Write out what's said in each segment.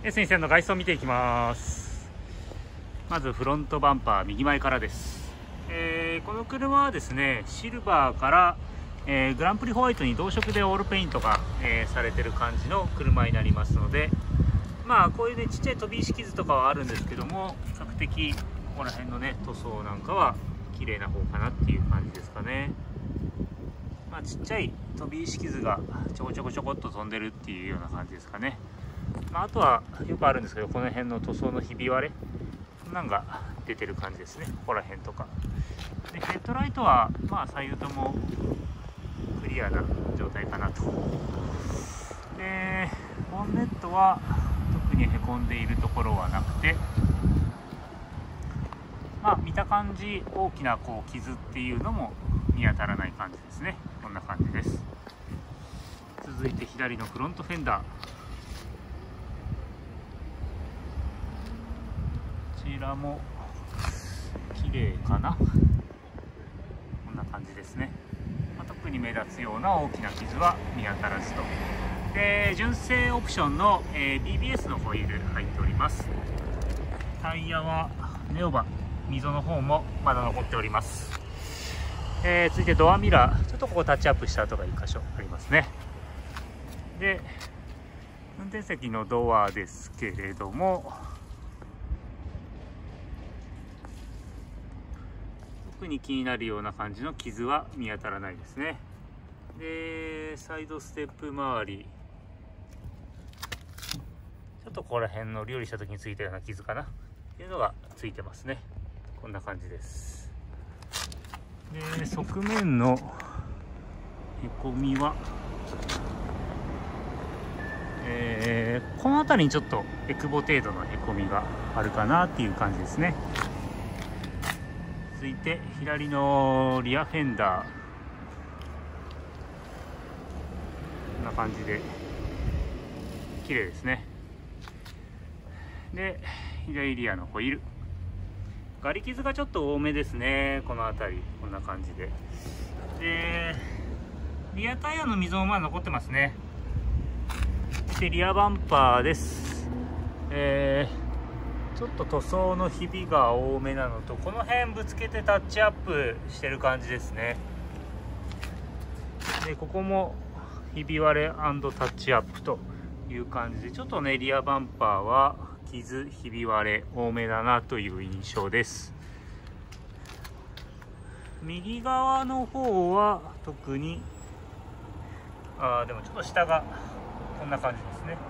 S2000 の外装を見ていきます。まずフロントバンパー右前からです。この車はですね、シルバーから、グランプリホワイトに同色でオールペイントが、されてる感じの車になりますので、まあこういうねちっちゃい飛び石傷とかはあるんですけども、比較的ここら辺のね塗装なんかは綺麗な方かなっていう感じですかね。まあ、ちっちゃい飛び石傷がちょこちょこっと飛んでるっていうような感じですかね。まあ、あとはよくあるんですけど、この辺の塗装のひび割れこんなんが出てる感じですね。ここら辺とかで、ヘッドライトはまあ左右ともクリアな状態かなと。でボンネットは特にへこんでいるところはなくて、まあ見た感じ大きなこう傷っていうのも見当たらない感じですね。こんな感じです。続いて左のフロントフェンダー、こちらも綺麗かな。こんな感じですね。まあ、特に目立つような大きな傷は見当たらずと。で純正オプションの、BBS のホイール入っております。タイヤはネオバ溝の方もまだ残っております。続いてドアミラー、ちょっとここタッチアップした跡が1箇所ありますね。で運転席のドアですけれども、特に気になるような感じの傷は見当たらないですね。でサイドステップ周り、ちょっとここら辺の料理した時についたような傷かなっていうのがついてますね。こんな感じです。で側面のへこみは、この辺りにちょっとエクボ程度のへこみがあるかなっていう感じですね。続いて左のリアフェンダー、こんな感じで綺麗ですね。で左リアのホイール、ガリ傷がちょっと多めですね。この辺りこんな感じで。でリアタイヤの溝もまだ残ってますね。でリアバンパーです。ちょっと塗装のひびが多めなのと、この辺ぶつけてタッチアップしてる感じですね。でここもひび割れ&タッチアップという感じで、ちょっとねリアバンパーは傷ひび割れ多めだなという印象です。右側の方は特にでもちょっと下がこんな感じですね。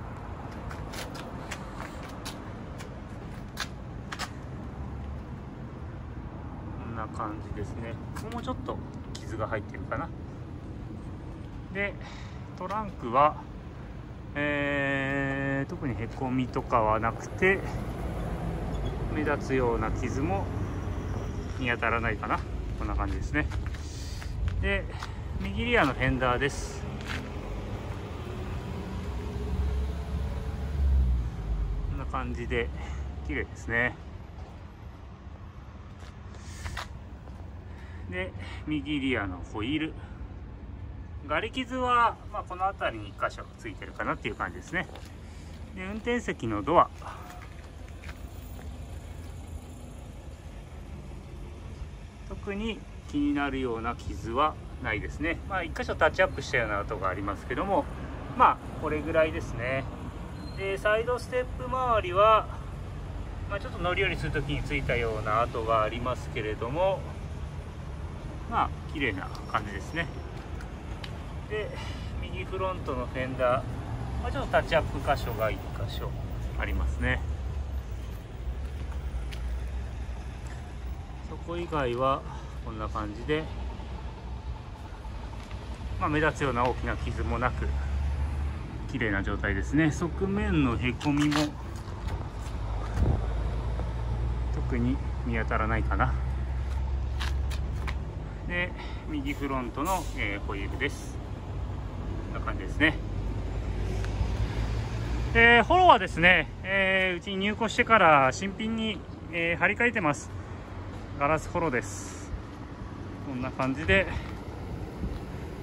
こんな感じですね。ここもちょっと傷が入ってるかな。でトランクは特にへこみとかはなくて、目立つような傷も見当たらないかな。こんな感じですね。で右リアのフェンダーです。こんな感じで綺麗ですね。で右リアのホイール、ガリ傷は、まあ、この辺りに1箇所ついてるかなっていう感じですね。で運転席のドア、特に気になるような傷はないですね。まあ1箇所タッチアップしたような跡がありますけども、まあこれぐらいですね。でサイドステップ周りは、まあ、ちょっと乗り降りする時についたような跡がありますけれども、まあ綺麗な感じですね。で右フロントのフェンダー、まあ、ちょっとタッチアップ箇所が1箇所ありますね。そこ以外はこんな感じで、まあ、目立つような大きな傷もなく綺麗な状態ですね。側面のへこみも特に見当たらないかな。で右フロントの、ホイールです。こんな感じですね。フォローはですね、うちに入庫してから新品に、張り替えてます。ガラスフォローです。こんな感じで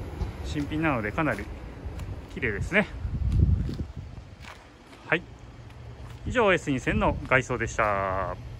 新品なのでかなり綺麗ですね。はい、 以上 S2000 の外装でした。